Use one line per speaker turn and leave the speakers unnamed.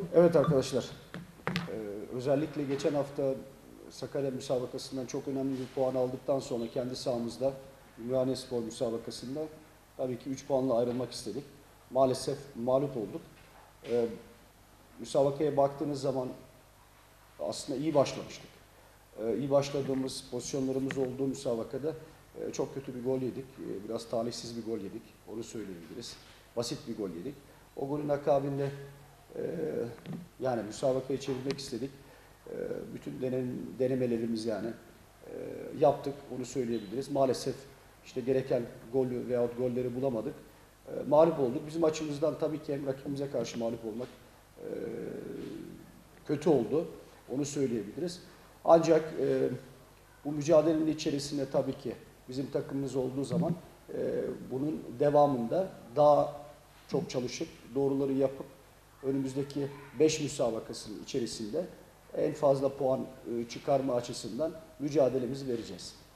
Evet arkadaşlar, özellikle geçen hafta Sakarya müsabakasından çok önemli bir puan aldıktan sonra kendi sahamızda Ümraniye müsabakasında tabii ki 3 puanla ayrılmak istedik. Maalesef mağlup olduk. Müsabakaya baktığınız zaman aslında iyi başlamıştık. İyi başladığımız pozisyonlarımız olduğu müsabakada çok kötü bir gol yedik. Biraz talihsiz bir gol yedik. Onu söyleyebiliriz. Basit bir gol yedik. O golün akabinde yani müsabakayı çevirmek istedik. Bütün denemelerimiz yani yaptık. Onu söyleyebiliriz. Maalesef işte gereken golü veyahut golleri bulamadık. Mağlup olduk. Bizim açımızdan tabii ki hem rakibimize karşı mağlup olmak kötü oldu. Onu söyleyebiliriz. Ancak bu mücadelenin içerisinde tabii ki bizim takımımız olduğu zaman bunun devamında daha çok çalışıp doğruları yapıp önümüzdeki 5 müsabakasının içerisinde en fazla puan çıkarma açısından mücadelemizi vereceğiz.